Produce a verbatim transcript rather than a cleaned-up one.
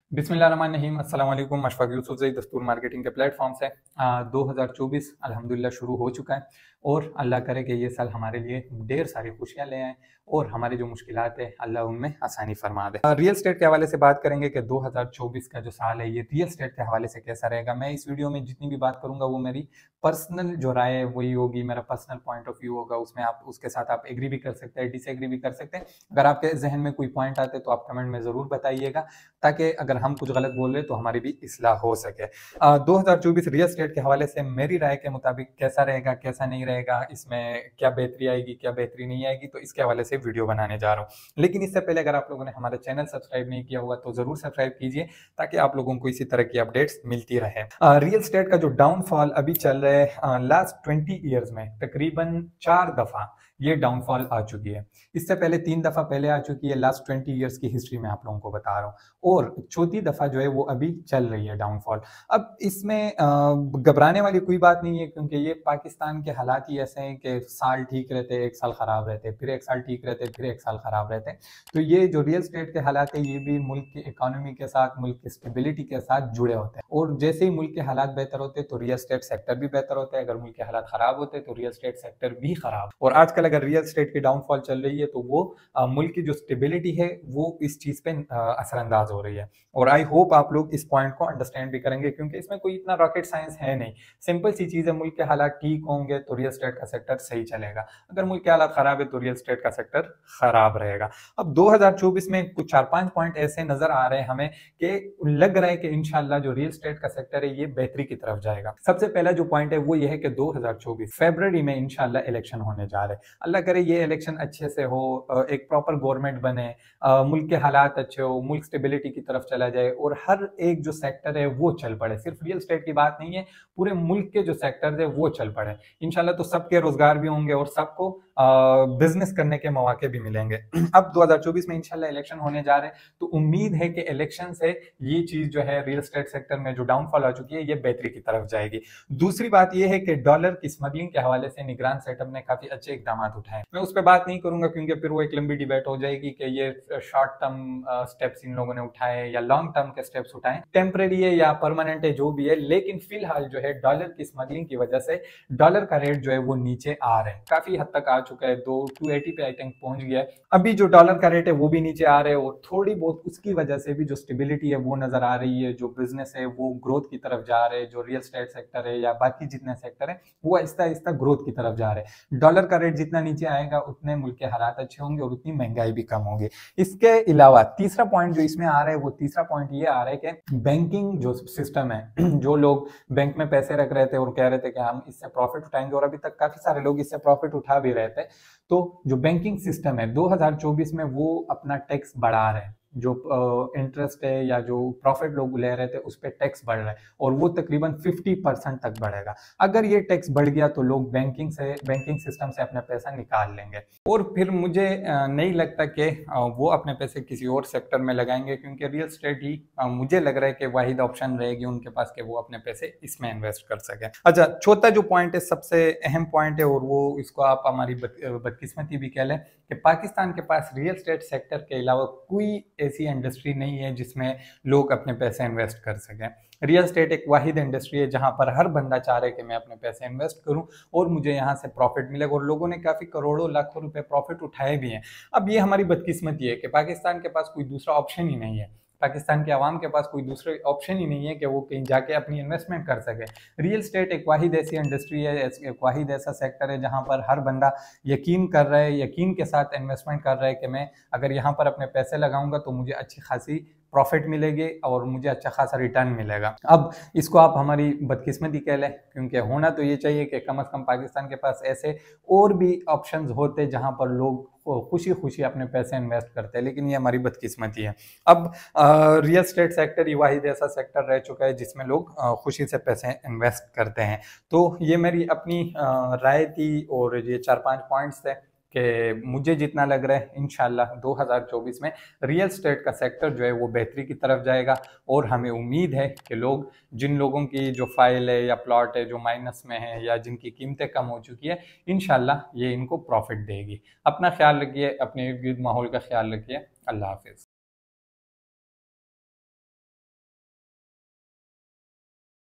बिस्मिल्लाहिर्रहमानिर्रहीम। अस्सलाम वालेकुम। अशफाक यूसुफजई दस्तूर मार्केटिंग के प्लेटफॉर्म से आ, दो हज़ार चौबीस अल्हम्दुलिल्लाह शुरू हो चुका है और अल्लाह करे कि ये साल हमारे लिए ढेर सारी खुशियां ले आए और हमारी जो मुश्किलात है अल्लाह उनमें आसानी फरमा दे। आ, रियल स्टेट के हवाले से बात करेंगे कि दो हज़ार चौबीस का जो साल है ये रियल स्टेट के हवाले से कैसा रहेगा। मैं इस वीडियो में जितनी भी बात करूंगा वो मेरी पर्सनल जो राय है वही होगी, मेरा पर्सनल पॉइंट ऑफ व्यू होगा। उसमें आप उसके साथ आप एग्री भी कर सकते हैं, डिसएग्री भी कर सकते हैं। अगर आपके जहन में कोई पॉइंट आते तो आप कमेंट में ज़रूर बताइएगा, ताकि अगर हम कुछ गलत बोल रहे तो हमारी भी इस्लाह हो सके। दो हज़ार चौबीस रियल स्टेट के हवाले से मेरी राय के मुताबिक कैसा रहेगा, कैसा नहीं रहेगा, इसमें क्या बेहतरी आएगी, क्या बेहतरी नहीं आएगी, तो इसके हवाले से वीडियो बनाने जा रहा हूँ। लेकिन इससे पहले अगर आप लोगों ने हमारे चैनल सब्सक्राइब नहीं किया होगा तो जरूर सब्सक्राइब कीजिए, ताकि आप लोगों को इसी तरह की अपडेट्स मिलती रहे। रियल स्टेट का जो डाउनफॉल अभी चल रहा है, लास्ट ट्वेंटी ईयर्स में तकरीबन चार दफा ये डाउनफॉल आ चुकी है। इससे पहले तीन दफा पहले आ चुकी है, लास्ट ट्वेंटी इयर्स की हिस्ट्री में आप लोगों को बता रहा हूँ, और चौथी दफा जो है वो अभी चल रही है डाउनफॉल। अब इसमें घबराने वाली कोई बात नहीं है, क्योंकि ये पाकिस्तान के हालात ही ऐसे हैं कि साल ठीक रहते हैं, एक साल खराब रहते हैं, फिर एक साल ठीक रहते हैं, फिर एक साल खराब रहते हैं। तो ये जो रियल स्टेट के हालात है ये भी मुल्क की इकोनॉमी के साथ, मुल्क की स्टेबिलिटी के साथ जुड़े होते हैं, और जैसे ही मुल्क के हालात बेहतर होते हैं तो रियल स्टेट सेक्टर भी बेहतर होता है। अगर मुल्क के हालात खराब होते हैं तो रियल स्टेट सेक्टर भी खराब। और आजकल अगर रियल स्टेट की डाउनफॉल चल रही है तो वो आ, मुल्क की जो स्टेबिलिटी है वो इस चीज पे असरअंदाज हो रही है। और आई होप आप लोग इस पॉइंट को अंडरस्टैंड भी करेंगे, क्योंकि इसमें कोई इतना रॉकेट साइंस है नहीं। सिंपल सी चीज है, मुल्क के हालात ठीक होंगे तो रियल स्टेट का सेक्टर सही चलेगा, अगर मुल्क के हालात खराब है तो रियल स्टेट का सेक्टर खराब रहेगा। अब दो हज़ार चौबीस में कुछ चार पांच पॉइंट ऐसे नजर आ रहे हैं हमें कि लग रहा है कि इंशाल्लाह जो रियल स्टेट का सेक्टर है ये बेहतरी की तरफ जाएगा। सबसे पहला जो पॉइंट है वो ये है कि दो हज़ार चौबीस फरवरी में इंशाल्लाह इलेक्शन होने जा रहे हैं। अल्लाह करे ये इलेक्शन अच्छे से हो, एक प्रॉपर गवर्नमेंट बने, मुल्क के हालात अच्छे हो, मुल्क स्टेबिलिटी की तरफ चला जाए और हर एक जो सेक्टर है वो चल पड़े। सिर्फ रियल स्टेट की बात नहीं है, पूरे मुल्क के जो सेक्टर है वो चल पड़े इंशाल्लाह। तो सबके रोजगार भी होंगे और सबको बिजनेस करने के मौके भी मिलेंगे। अब दो हज़ार चौबीस में इंशाल्लाह इलेक्शन होने जा रहे हैं, तो उम्मीद है कि इलेक्शन से ये चीज जो है रियल स्टेट सेक्टर में जो डाउनफॉल आ चुकी है ये बेहतरी की तरफ जाएगी। दूसरी बात यह है कि डॉलर की स्मगलिंग के हवाले से निगरान सेटअप ने काफी अच्छे इकदाम उठाए। मैं उस पर बात नहीं करूंगा क्योंकि फिर वो एक लंबी डिबेट हो जाएगी कि ये शॉर्ट टर्म स्टेप्स इन लोगों ने उठाए या लॉन्ग टर्म के स्टेप्स उठाए, टेम्परेरी है या परमानेंट है जो भी है। लेकिन फिलहाल जो है डॉलर की स्मगलिंग की वजह से डॉलर का रेट जो है वो नीचे आ रहा है, काफी हद तक आ चुका है, दो टू एटी पे आई थिंक पहुंच गया है। अभी जो डॉलर का रेट है वो भी नीचे आ रहा है, और थोड़ी बहुत उसकी वजह से भी जो स्टेबिलिटी है वो नजर आ रही है, जो बिजनेस है वो ग्रोथ की तरफ जा रहे हैं, जो रियल स्टेट सेक्टर है या बाकी जितने सेक्टर है वो आहिस्ता आहिस्ता ग्रोथ की तरफ जा रहे हैं। डॉलर का रेट जितना नीचे आएगा उतने मुल्क के हालात अच्छे होंगे और उतनी महंगाई भी कम होगी। इसके अलावा तीसरा पॉइंट जो इसमें आ रहा है वो तीसरा पॉइंट ये आ रहा है कि बैंकिंग जो सिस्टम है, जो लोग बैंक में पैसे रख रहे थे और कह रहे थे कि हम इससे प्रॉफिट उठाएंगे, और अभी तक काफी सारे लोग इससे प्रॉफिट उठा भी रहे थे, तो जो बैंकिंग सिस्टम है दो हज़ार चौबीस में वो अपना टैक्स बढ़ा रहे हैं। जो इंटरेस्ट है या जो प्रॉफिट लोग ले रहे थे उस पर टैक्स बढ़ रहा है, और वो तकरीबन पचास परसेंट तक बढ़ेगा। अगर ये टैक्स बढ़ गया तो लोग बैंकिंग से बैंकिंग सिस्टम से अपना पैसा निकाल लेंगे, और फिर मुझे नहीं लगता कि वो अपने पैसे किसी और सेक्टर में लगाएंगे, क्योंकि रियल स्टेट ही मुझे लग रहा है कि वाहिद ऑप्शन रहेगी उनके पास कि वो अपने पैसे इसमें इन्वेस्ट कर सके। अच्छा, चौथा जो पॉइंट है सबसे अहम पॉइंट है, और वो इसको आप हमारी बदकिस्मती भी कह लें कि पाकिस्तान के पास रियल स्टेट सेक्टर के अलावा कोई ऐसी इंडस्ट्री नहीं है जिसमें लोग अपने पैसे इन्वेस्ट कर सकें। रियल स्टेट एक वाहिद इंडस्ट्री है जहां पर हर बंदा चाह रहा है कि मैं अपने पैसे इन्वेस्ट करूं और मुझे यहां से प्रॉफिट मिलेगा, और लोगों ने काफी करोड़ों लाखों रुपए प्रॉफिट उठाए भी हैं। अब ये हमारी बदकिस्मती है कि पाकिस्तान के पास कोई दूसरा ऑप्शन ही नहीं है, पाकिस्तान के अवाम के पास कोई दूसरे ऑप्शन ही नहीं है कि वो कहीं जाके अपनी इन्वेस्टमेंट कर सके। रियल स्टेट एक वाहिद ऐसी इंडस्ट्री है, एक वाहिद ऐसा सेक्टर है जहां पर हर बंदा यकीन कर रहा है, यकीन के साथ इन्वेस्टमेंट कर रहा है कि मैं अगर यहाँ पर अपने पैसे लगाऊंगा तो मुझे अच्छी खासी प्रॉफिट मिलेगी और मुझे अच्छा खासा रिटर्न मिलेगा। अब इसको आप हमारी बदकिस्मती कह लें, क्योंकि होना तो ये चाहिए कि कम से कम पाकिस्तान के पास ऐसे और भी ऑप्शंस होते जहां पर लोग खुशी खुशी अपने पैसे इन्वेस्ट करते हैं, लेकिन ये हमारी बदकिस्मती है। अब रियल स्टेट सेक्टर ही वाहिद ऐसा सेक्टर रह चुका है जिसमें लोग आ, खुशी से पैसे इन्वेस्ट करते हैं। तो ये मेरी अपनी राय थी, और ये चार पांच पॉइंट्स थे कि मुझे जितना लग रहा है इंशाल्लाह दो हज़ार चौबीस में रियल स्टेट का सेक्टर जो है वो बेहतरी की तरफ जाएगा, और हमें उम्मीद है कि लोग, जिन लोगों की जो फाइल है या प्लॉट है जो माइनस में है या जिनकी कीमतें कम हो चुकी है, इंशाल्लाह ये इनको प्रॉफिट देगी। अपना ख्याल रखिए, अपने इर्द गिर्द माहौल का ख्याल रखिए। अल्लाह हाफिज़।